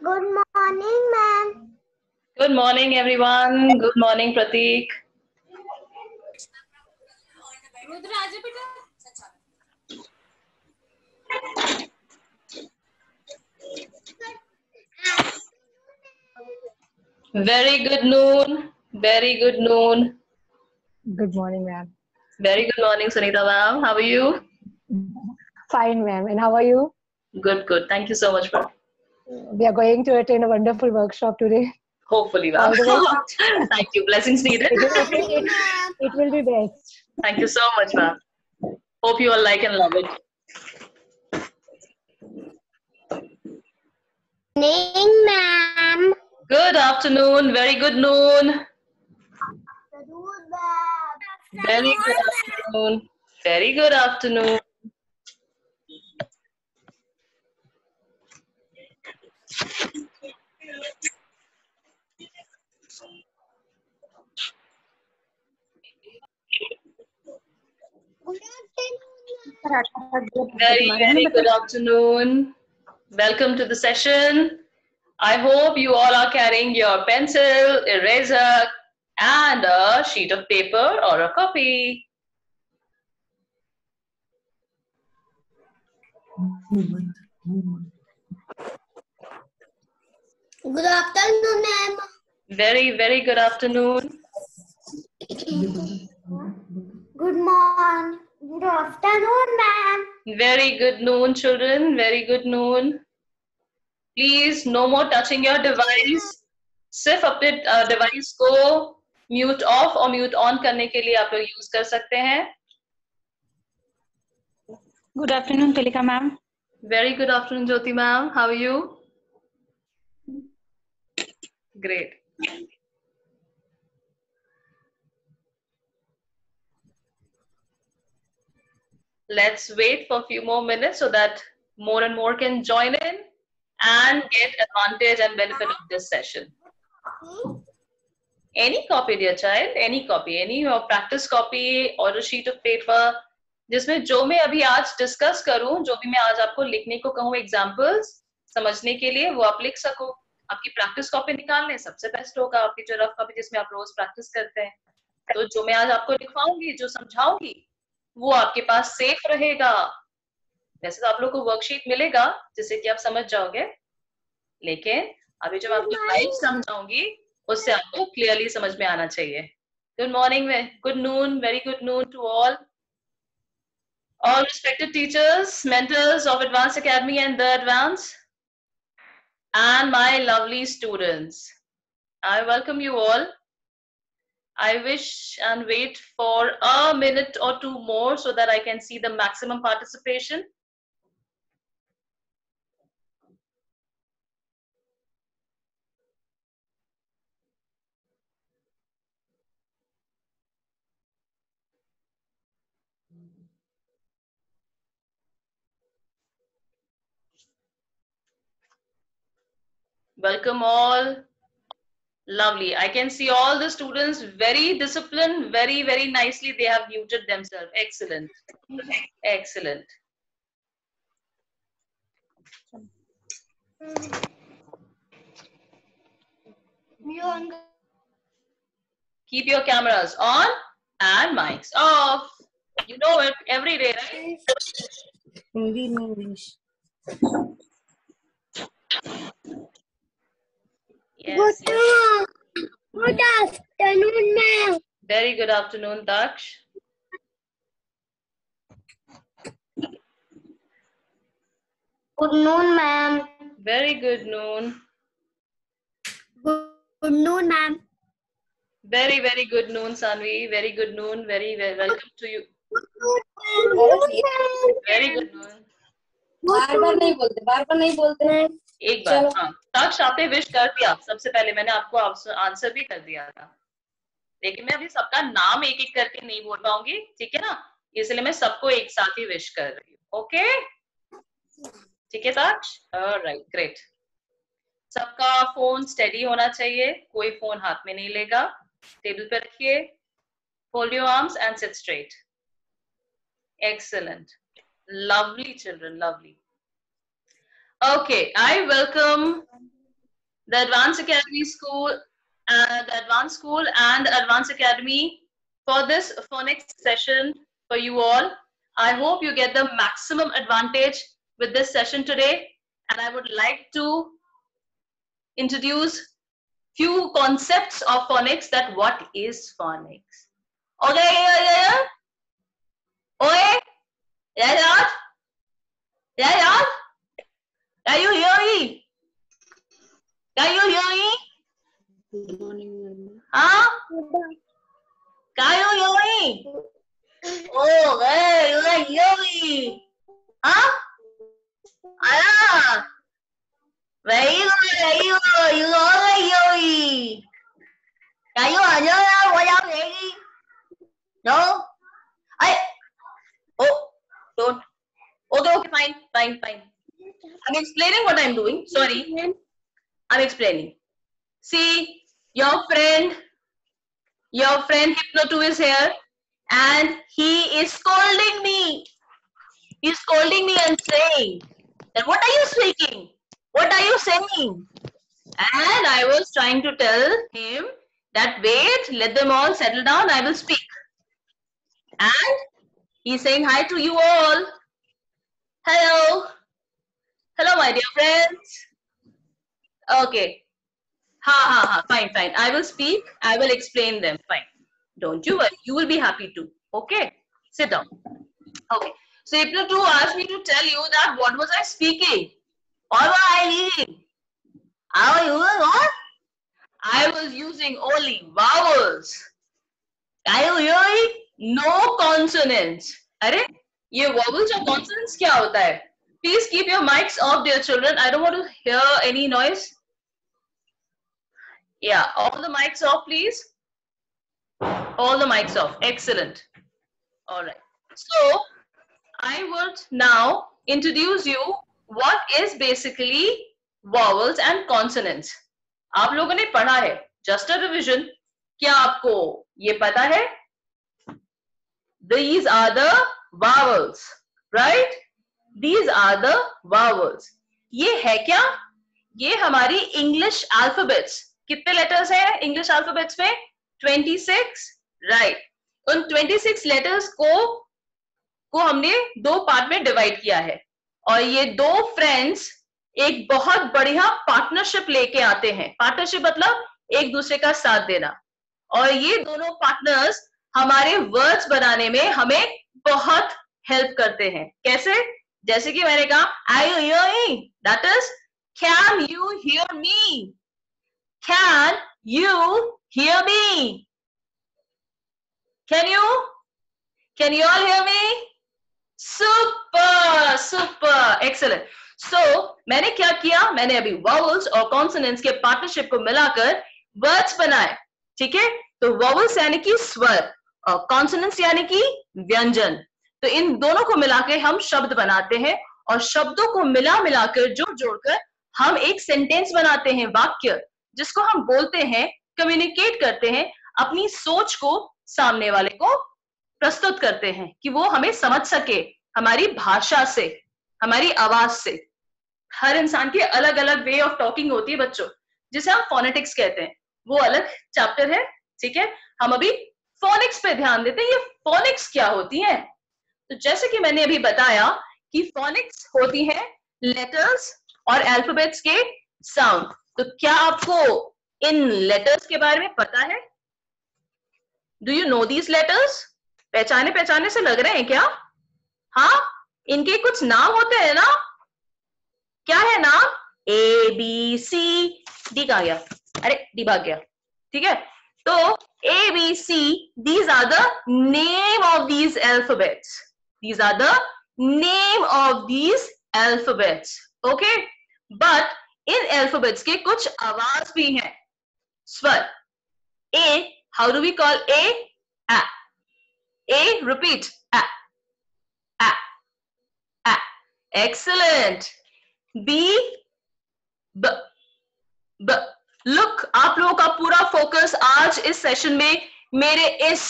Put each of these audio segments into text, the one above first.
Good morning, ma'am. Good morning, everyone. Good morning, Prateek. Very good noon. Very good noon. Good morning, ma'am. Very good morning, Sunita ma'am. How are you? Fine, ma'am. And how are you? Good, good. Thank you so much, ma'am. We are going to attend a wonderful workshop today. Hopefully, ma'am. All the best. Thank you. Blessings needed. It will be best. Thank you so much, ma'am. Hope you all like and love it. Morning, ma'am. Good afternoon. Very good noon. Very good afternoon. Very good afternoon. Very, very good afternoon. Welcome to the session. I hope you all are carrying your pencil, eraser, and a sheet of paper or a copy. Good afternoon, ma'am. Very, very good afternoon. Good morning. Good afternoon, ma'am. Very good noon, children. Very good noon. Please, no more touching your device. सिर्फ अपने device को mute off और mute on करने के लिए आप लोग use कर सकते हैं. Good afternoon, Kalika ma'am. Very good afternoon, Jyoti ma'am. How are you? Great. Let's wait for a few more minutes so that more and more can join in and get advantage and benefit of this session. Any copy, dear child, any copy, any practice copy or a sheet of paper, जिसमें जो मैं अभी आज discuss करूं, जो भी मैं आज आपको लिखने को कहूँ एग्जाम्पल्स समझने के लिए, वो आप लिख सको. आपकी प्रैक्टिस कॉपी निकाल लें, सबसे बेस्ट होगा. आपकी जो रफ कॉपी जिसमें आप रोज प्रैक्टिस करते हैं, तो जो मैं आज आपको लिखवाऊंगी, जो समझाऊंगी, वो आपके पास सेफ रहेगा. वैसे तो आप लोग को वर्कशीट मिलेगा जिससे कि आप समझ जाओगे, लेकिन अभी जब आपको लाइव समझाऊंगी उससे आपको क्लियरली समझ में आना चाहिए. Good morning, good noon, very good noon to all. All respected teachers, mentors of Advanced Academy and the Advanced, and my lovely students, I welcome you all. I wish and wait for a minute or two more so that I can see the maximum participation. Welcome all. Lovely. I can see all the students very disciplined, very, very nicely. They have muted themselves. Excellent. Excellent. Keep your cameras on and mics off. You know it every day, right? Hindi in English. Yes. Good afternoon, ma'am. Very good afternoon, Daksh. Good noon, ma'am. Very good noon. Good noon, ma'am. Very, very good noon, Sanvi. Very good noon. Very, very welcome to you. Very good noon. बार-बार नहीं बोलते. एक बार. हाँ. daksh आपने wish कर दिया. सबसे पहले मैंने आपको आंसर भी कर दिया था. लेकिन मैं अभी सबका नाम एक एक करके नहीं बोल पाऊंगी, ठीक है ना? इसलिए मैं सबको एक साथ ही विश कर रही हूँ. ओके? ठीक है daksh? Alright, great. सबका फोन स्टेडी होना चाहिए. कोई फोन हाथ में नहीं लेगा. टेबल पे रखिए. Fold your arms and sit straight. Excellent. Lovely children, lovely. Okay, I welcome the Advanced Academy School, the Advanced School and the Advanced Academy for this phonics session for you all. I hope you get the maximum advantage with this session today, and I would like to introduce few concepts of phonics, that what is phonics. Okay, okay, yeah, can you hear me? Can you hear me? Good morning. Huh? Can you hear me? Oh, hey, you can hear me? Huh? Ah, very good, very good. You all can hear me. Can you understand what I'm saying? No? Oh, don't. Okay, fine. I'm explaining what I'm doing. Sorry. I'm explaining. See, your friend Hypno 2 is here, and he is scolding me. He's scolding me and saying that, what are you speaking? What are you saying? And I was trying to tell him that, wait, let them all settle down, I will speak. And he's saying hi to you all. Hello. Hello, my dear friends. Okay. Fine. I will speak. I will explain them. Fine. Don't you worry. You will be happy too. Okay. Sit down. Okay. So Hypno 2 asked me to tell you that what was I speaking? What was I reading? I was using what? I was using only vowels. Can you hear me? No consonants. अरे ये vowels और consonants क्या होता है? Please keep your mics off, dear children. I don't want to hear any noise. Yeah, all the mics off, please. All the mics off. Excellent. All right. So I would now introduce you what is basically vowels and consonants. आप लोगों ने पढ़ा है. Just a revision. क्या आपको ये पता है? These are the vowels, right? These are the vowels. ये है क्या? ये हमारी English alphabets. कितने letters हैं English alphabets में? 26, right? उन 26 letters को हमने दो पार्ट में डिवाइड किया है, और ये दो फ्रेंड्स एक बहुत बढ़िया पार्टनरशिप लेके आते हैं. पार्टनरशिप मतलब एक दूसरे का साथ देना, और ये दोनों पार्टनर्स हमारे वर्ड्स बनाने में हमें बहुत हेल्प करते हैं. कैसे? जैसे कि मैंने कहा, Are you hearing? That is, can you hear me? Can you hear me? Can you all hear me? Super, excellent. So मैंने क्या किया? मैंने अभी vowels और consonants के पार्टनरशिप को मिलाकर वर्ड्स बनाए. ठीक है? तो vowels यानी कि स्वर और consonants यानी कि व्यंजन. तो इन दोनों को मिलाकर हम शब्द बनाते हैं, और शब्दों को मिलाकर जोड़कर हम एक सेंटेंस बनाते हैं, वाक्य, जिसको हम बोलते हैं, कम्युनिकेट करते हैं, अपनी सोच को सामने वाले को प्रस्तुत करते हैं कि वो हमें समझ सके हमारी भाषा से, हमारी आवाज से. हर इंसान की अलग अलग वे ऑफ टॉकिंग होती है बच्चों, जिसे हम फोनेटिक्स कहते हैं. वो अलग चैप्टर है. ठीक है? हम अभी फोनिक्स पे ध्यान देते हैं. ये फोनिक्स क्या होती है? तो जैसे कि मैंने अभी बताया कि फोनिक्स होती है लेटर्स और अल्फाबेट्स के साउंड. तो क्या आपको इन लेटर्स के बारे में पता है? Do you know these letters? पहचाने से लग रहे हैं क्या? हाँ, इनके कुछ नाम होते हैं ना. क्या है नाम? A B C D. कहा गया? अरे डी भाग गया. ठीक है? तो A B C, these are the name of these alphabets. These are the name of these alphabets. Okay? But in alphabets के कुछ आवाज भी हैं, स्वर. A, how do we call A? A. A, repeat. A. A. A. Excellent. B, B. B. Look, आप लोगों का पूरा फोकस आज इस सेशन में मेरे इस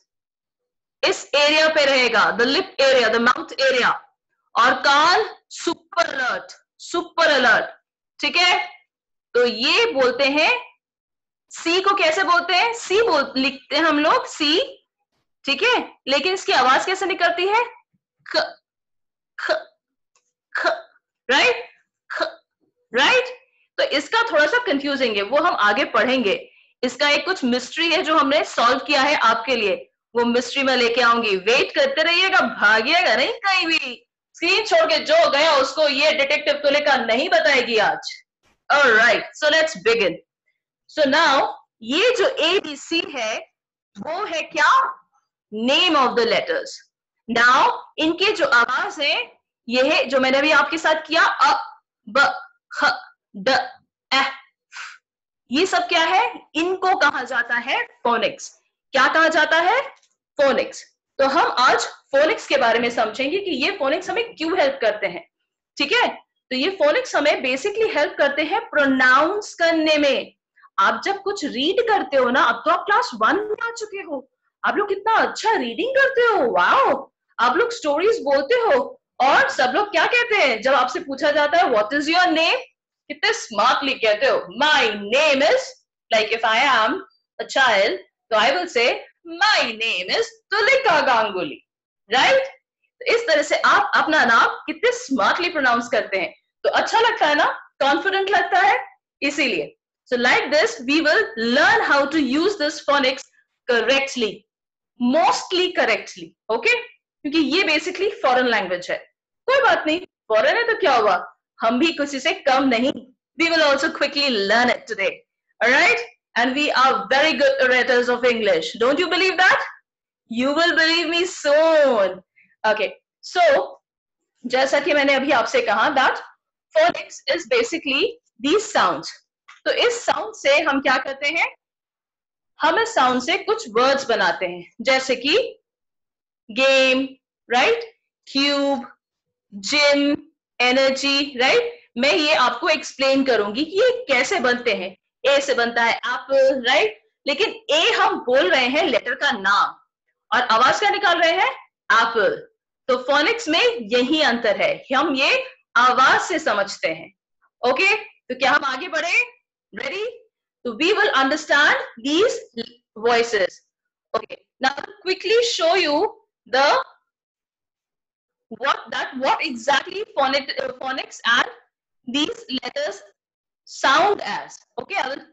एरिया पे रहेगा, the lip area, the mouth area, और कान सुपर अलर्ट. ठीक है? तो ये बोलते हैं, सी को कैसे बोलते हैं? सी लिखते हैं हम लोग सी, ठीक है, लेकिन इसकी आवाज कैसे निकलती है? ख ख ख, राइट, ख, राइट। तो इसका थोड़ा सा कंफ्यूजिंग है, वो हम आगे पढ़ेंगे। इसका एक कुछ मिस्ट्री है जो हमने सॉल्व किया है आपके लिए, वो मिस्ट्री में लेके आऊंगी। वेट करते रहिएगा, भागिएगा नहीं कहीं भी। स्क्रीन छोड़ के जो गया उसको ये डिटेक्टिव तुलिका नहीं बताएगी आज। Alright, so let's begin. So now ये जो ABC है वो है क्या? Name of the letters. Now इनके जो आवाज है ये है जो मैंने अभी आपके साथ किया, अ ब ख ड ए, ये सब क्या है? इनको कहा जाता है फोनिक्स। क्या कहा जाता है? फोनिक्स। तो हम आज फोनिक्स के बारे में समझेंगे कि ये फोनिक्स हमें क्यों हेल्प करते हैं, ठीक है। तो ये फोनिक्स हमें बेसिकली हेल्प करते हैं प्रोनाउंस करने में। आप जब कुछ रीड करते हो ना, अब तो आप क्लास 1 में आ चुके हो, आप लोग कितना अच्छा रीडिंग करते हो, वाओ। आप लोग स्टोरीज बोलते हो और सब लोग क्या कहते हैं जब आपसे पूछा जाता है व्हाट इज योर नेम? कितने स्मार्टली कहते हो, my name is, like if I am a child तो I will say my name is Tulika Ganguly, right. तो इस तरह से आप अपना नाम कितने स्मार्टली प्रोनाउंस करते हैं, तो अच्छा लगता है ना, कॉन्फिडेंट लगता है, इसीलिए। So like this, we will learn how to use this phonics correctly, mostly correctly, okay? क्योंकि ये basically foreign language है। कोई बात नहीं, foreign है तो क्या हुआ, हम भी किसी से कम नहीं। We will also quickly learn it today, alright? And we are very good orators of English. Don't you believe that? You will believe me soon. Okay, so जैसा कि मैंने अभी आपसे कहा that phonics is basically these sounds. तो इस sound से हम क्या करते हैं? हम इस साउंड से कुछ वर्ड्स बनाते हैं, जैसे कि game, right, cube, gym, energy, right. मैं ये आपको एक्सप्लेन करूंगी कि ये कैसे बनते हैं। ए से बनता है एप्पल, राइट, लेकिन ए हम बोल रहे हैं लेटर का नाम और आवाज क्या निकाल रहे हैं? एप्पल। तो फोनिक्स में यही अंतर है, हम ये आवाज से समझते हैं। ओके, तो क्या हम आगे बढ़े? Ready? So we will understand these voices. Okay. Now quickly show you the what exactly phonics and these letters sound as. Okay, I will